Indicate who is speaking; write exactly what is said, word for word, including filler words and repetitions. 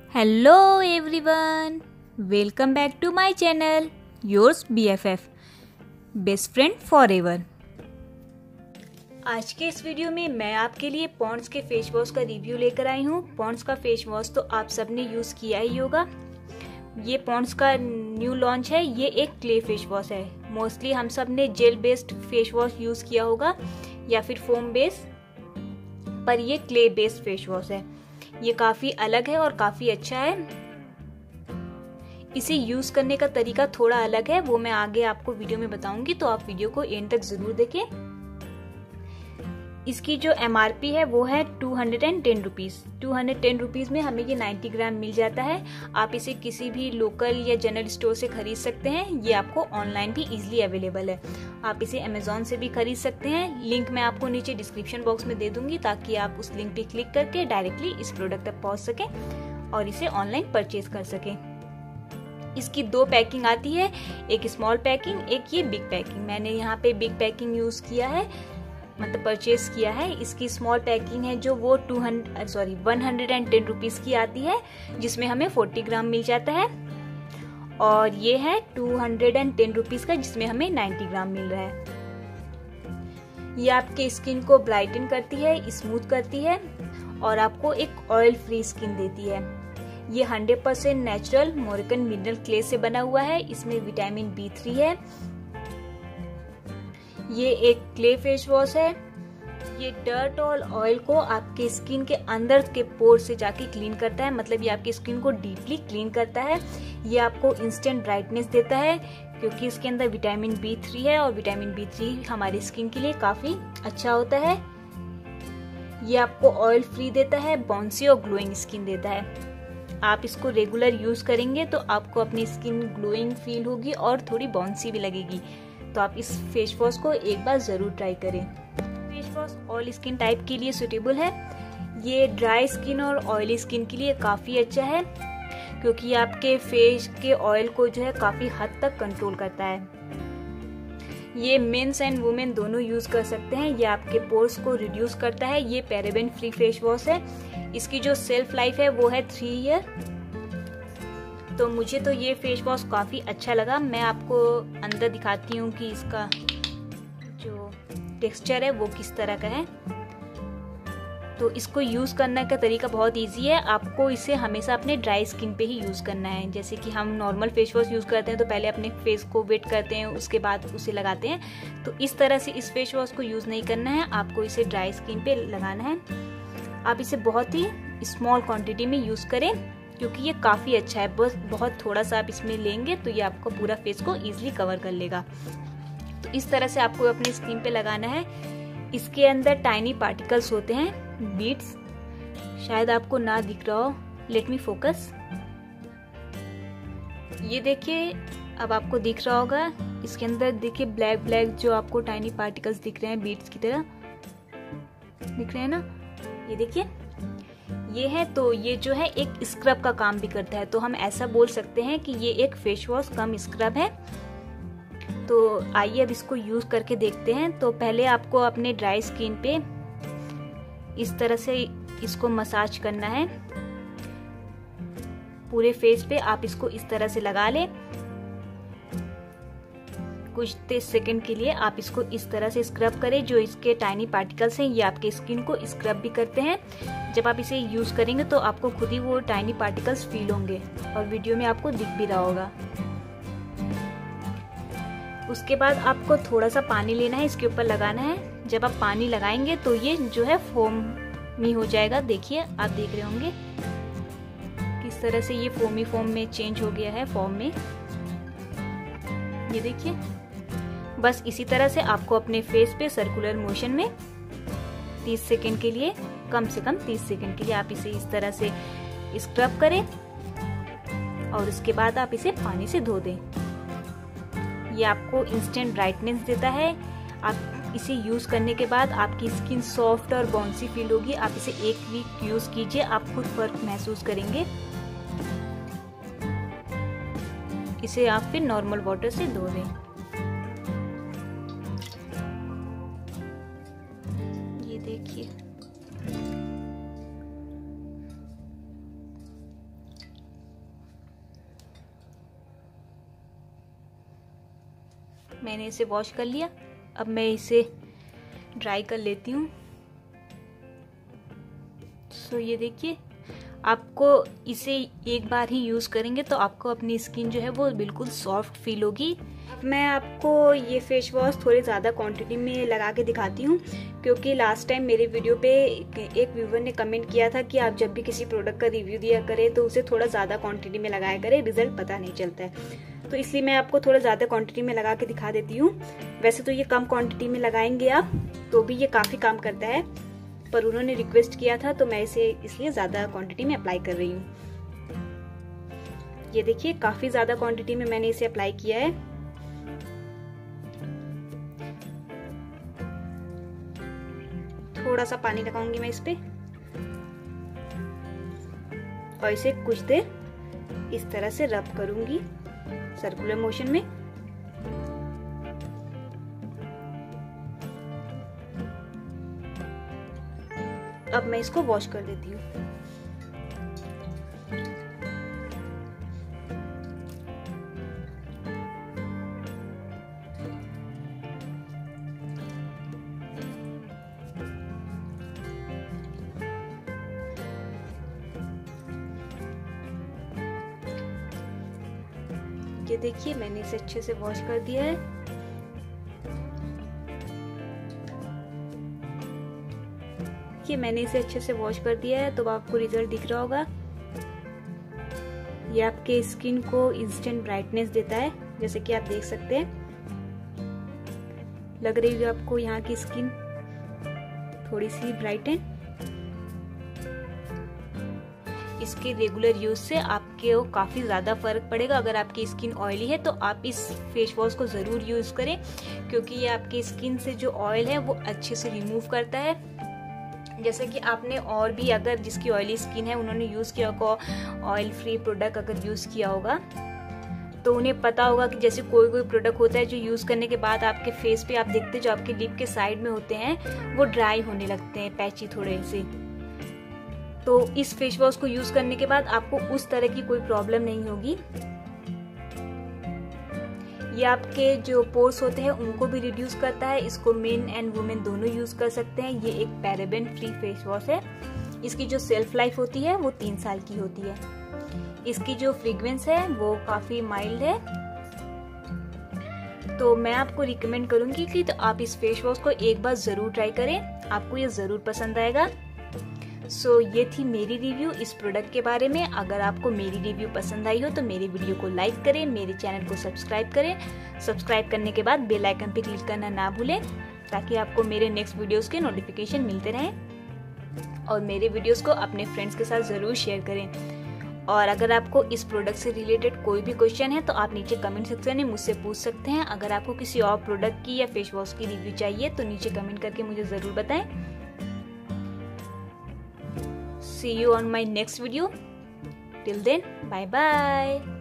Speaker 1: Hello everyone, welcome back to my channel yours BFF best friend forever. आज के इस video में मैं आपके लिए पॉन्ड्स के फेस वॉश का रिव्यू लेकर आई हूँ। पॉन्ड्स का फेस वॉश तो आप सबने यूज़ किया ही होगा। ये पॉन्ड्स का न्यू लॉन्च है। ये एक क्ले फेस वॉश है। मोस्टली हम सब ने gel based face wash use किया होगा या फिर फोम बेस, पर ये क्ले बेस्ड फेस वॉश है। ये काफ़ी अलग है और काफ़ी अच्छा है। इसे यूज़ करने का तरीका थोड़ा अलग है, वो मैं आगे आपको वीडियो में बताऊंगी, तो आप वीडियो को एंड तक ज़रूर देखें। इसकी जो एमआरपी है वो है two hundred and ten rupees. Two hundred ten rupees में हमें ये नाइन्टी ग्राम मिल जाता है। आप इसे किसी भी लोकल या जनरल स्टोर से खरीद सकते हैं। ये आपको ऑनलाइन भी इजीली अवेलेबल है। आप इसे अमेजोन से भी खरीद सकते हैं। लिंक मैं आपको नीचे डिस्क्रिप्शन बॉक्स में दे दूंगी, ताकि आप उस लिंक पे क्लिक करके डायरेक्टली इस प्रोडक्ट तक पहुंच सकें और इसे ऑनलाइन परचेज कर सकें। इसकी दो पैकिंग आती है, एक स्मॉल पैकिंग, एक ये बिग पैकिंग। मैंने यहाँ पे बिग पैकिंग यूज किया है, मतलब परचेज किया है। इसकी स्मॉल पैकिंग है जो वो two hundred sorry one hundred and ten rupees की आती है, जिसमें हमें फोर्टी ग्राम मिल जाता है। और ये है two hundred and ten rupees का, जिसमें हमें नाइन्टी ग्राम मिल रहा है। ये आपके स्किन को ब्राइटन करती है, स्मूथ करती है और आपको एक ऑयल फ्री स्किन देती है। ये hundred percent natural Moroccan mineral clay से बना हुआ है। इसमें विटामिन बी थ्री है। ये एक क्ले फेस वॉश है। ये डर्ट और ऑयल को आपके स्किन के अंदर के पोर से जाके क्लीन करता है, मतलब ये आपकी स्किन को डीपली क्लीन करता है। ये आपको इंस्टेंट ब्राइटनेस देता है, क्योंकि इसके अंदर विटामिन बी थ्री है और विटामिन बी थ्री हमारी स्किन के लिए काफी अच्छा होता है। ये आपको ऑयल फ्री देता है, बाउंसी और ग्लोइंग स्किन देता है। आप इसको रेगुलर यूज करेंगे तो आपको अपनी स्किन ग्लोइंग फील होगी और थोड़ी बाउंसी भी लगेगी। तो आप इस फेस वॉश को एक बार जरूर ट्राई करें। Face wash all skin type के लिए सूटेबल है। ये ड्राई स्किन और ऑयली स्किन के लिए काफी अच्छा है, क्योंकि आपके फेस के ऑयल को जो है काफी हद तक कंट्रोल करता है। ये मेंस एंड वुमेन दोनों यूज कर सकते हैं। ये आपके पोर्स को रिड्यूस करता है। ये पैराबेन फ्री फेस वॉश है। इसकी जो सेल्फ लाइफ है वो है थ्री ईयर। तो मुझे तो ये फेस वॉश काफ़ी अच्छा लगा। मैं आपको अंदर दिखाती हूँ कि इसका जो टेक्सचर है वो किस तरह का है। तो इसको यूज़ करने का तरीका बहुत इजी है। आपको इसे हमेशा अपने ड्राई स्किन पे ही यूज़ करना है। जैसे कि हम नॉर्मल फेस वॉश यूज़ करते हैं तो पहले अपने फेस को वेट करते हैं, उसके बाद उसे लगाते हैं। तो इस तरह से इस फेस वॉश को यूज़ नहीं करना है, आपको इसे ड्राई स्किन पे लगाना है। आप इसे बहुत ही स्मॉल क्वान्टिटी में यूज़ करें, क्योंकि ये काफ़ी अच्छा है। बस बहुत थोड़ा सा आप इसमें लेंगे तो ये आपको पूरा फेस को इजीली कवर कर लेगा। तो इस तरह से आपको अपनी स्किन पे लगाना है। इसके अंदर टाइनी पार्टिकल्स होते हैं, बीड्स। शायद आपको ना दिख रहा हो, लेट मी फोकस। ये देखिए, अब आपको दिख रहा होगा। इसके अंदर देखिए ब्लैक ब्लैक जो आपको टाइनी पार्टिकल्स दिख रहे हैं, बीड्स की तरह दिख रहे हैं ना। ये देखिए, ये है। तो ये जो है एक स्क्रब का काम भी करता है। तो हम ऐसा बोल सकते हैं कि ये एक फेस वॉश कम स्क्रब है। तो आइए अब इसको यूज करके देखते हैं। तो पहले आपको अपने ड्राई स्किन पे इस तरह से इसको मसाज करना है। पूरे फेस पे आप इसको इस तरह से लगा लें। कुछ सेकंड के लिए आप इसको इस तरह से स्क्रब करें। जो इसके टाइनी पार्टिकल्स हैं ये आपके स्किन को स्क्रब भी करते हैं। जब आप इसे यूज करेंगे तो आपको खुद ही वो टाइनी पार्टिकल्स फील होंगे और वीडियो में आपको दिख भी रहा होगा। उसके बाद आपको थोड़ा सा पानी लेना है, इसके ऊपर लगाना है। जब आप पानी लगाएंगे तो ये जो है फोम में हो जाएगा। देखिए, आप देख रहे होंगे किस तरह से ये फोमी फोम में चेंज हो गया है, फॉर्म में। ये देखिए, बस इसी तरह से आपको अपने फेस पे सर्कुलर मोशन में तीस सेकंड के लिए, कम से कम तीस सेकंड के लिए आप इसे इस तरह से स्क्रब करें और उसके बाद आप इसे पानी से धो दें। ये आपको इंस्टेंट ब्राइटनेस देता है। आप इसे यूज करने के बाद आपकी स्किन सॉफ्ट और बाउंसी फील होगी। आप इसे एक वीक यूज कीजिए, आप खुद फर्क महसूस करेंगे। इसे आप फिर नॉर्मल वाटर से धो दें। ये देखिए, मैंने इसे वॉश कर लिया। अब मैं इसे ड्राई कर लेती हूँ। सो ये देखिए, आपको इसे एक बार ही यूज़ करेंगे तो आपको अपनी स्किन जो है वो बिल्कुल सॉफ्ट फील होगी। मैं आपको ये फेस वॉश थोड़ी ज़्यादा क्वांटिटी में लगा के दिखाती हूँ, क्योंकि लास्ट टाइम मेरे वीडियो पे एक व्यूवर ने कमेंट किया था कि आप जब भी किसी प्रोडक्ट का रिव्यू दिया करें तो उसे थोड़ा ज़्यादा क्वांटिटी में लगाया करें, रिजल्ट पता नहीं चलता है। तो इसलिए मैं आपको थोड़ा ज़्यादा क्वांटिटी में लगा के दिखा देती हूँ। वैसे तो ये कम क्वान्टिटी में लगाएंगे आप तो भी ये काफ़ी काम करता है, पर उन्होंने रिक्वेस्ट किया था तो मैं इसे इसलिए ज़्यादा क्वांटिटी में अप्लाई कर रही हूँ। ये देखिए, काफ़ी ज़्यादा क्वांटिटी में मैंने इसे अप्लाई किया है। थोड़ा सा पानी लगाऊंगी मैं इस पे और इसे कुछ देर इस तरह से रब करूंगी सर्कुलर मोशन में। अब मैं इसको वॉश कर देती हूँ। ये देखिए, मैंने इसे अच्छे से वॉश कर दिया है। ये मैंने इसे अच्छे से वॉश कर दिया है तो आपको रिजल्ट दिख रहा होगा। ये आपके स्किन को इंस्टेंट ब्राइटनेस देता है, जैसे कि आप देख सकते हैं। लग रही है आपको यहाँ की स्किन थोड़ी सी ब्राइटन। इसके रेगुलर यूज से आपके वो काफ़ी ज़्यादा फर्क पड़ेगा। अगर आपकी स्किन ऑयली है तो आप इस फेस वॉश को ज़रूर यूज़ करें, क्योंकि ये आपकी स्किन से जो ऑयल है वो अच्छे से रिमूव करता है। जैसे कि आपने और भी अगर जिसकी ऑयली स्किन है उन्होंने यूज़ किया होगा ऑयल फ्री प्रोडक्ट, अगर यूज़ किया होगा तो उन्हें पता होगा कि जैसे कोई कोई प्रोडक्ट होता है जो यूज़ करने के बाद आपके फेस पे आप देखते जो आपके लिप के साइड में होते हैं वो ड्राई होने लगते हैं, पैची थोड़े से। तो इस फेस वॉश को यूज करने के बाद आपको उस तरह की कोई प्रॉब्लम नहीं होगी। ये आपके जो पोर्स होते हैं उनको भी रिड्यूस करता है। इसको मेन एंड वुमेन दोनों यूज कर सकते हैं। ये एक पैराबेन फ्री फेस वॉश है। इसकी जो सेल्फ लाइफ होती है वो तीन साल की होती है। इसकी जो फ्रेग्रेंस है वो काफी माइल्ड है। तो मैं आपको रिकमेंड करूंगी कि तो आप इस फेस वॉश को एक बार जरूर ट्राई करें, आपको ये जरूर पसंद आएगा। सो so, ये थी मेरी रिव्यू इस प्रोडक्ट के बारे में। अगर आपको मेरी रिव्यू पसंद आई हो तो मेरी वीडियो को लाइक करें, मेरे चैनल को सब्सक्राइब करें। सब्सक्राइब करने के बाद बेल आइकन पे क्लिक करना ना भूलें, ताकि आपको मेरे नेक्स्ट वीडियोस के नोटिफिकेशन मिलते रहें। और मेरे वीडियोस को अपने फ्रेंड्स के साथ ज़रूर शेयर करें। और अगर आपको इस प्रोडक्ट से रिलेटेड कोई भी क्वेश्चन है तो आप नीचे कमेंट सेक्शन में मुझसे पूछ सकते हैं। अगर आपको किसी और प्रोडक्ट की या फेस वॉश की रिव्यू चाहिए तो नीचे कमेंट करके मुझे ज़रूर बताएं। See you on my next video. Till then, bye bye.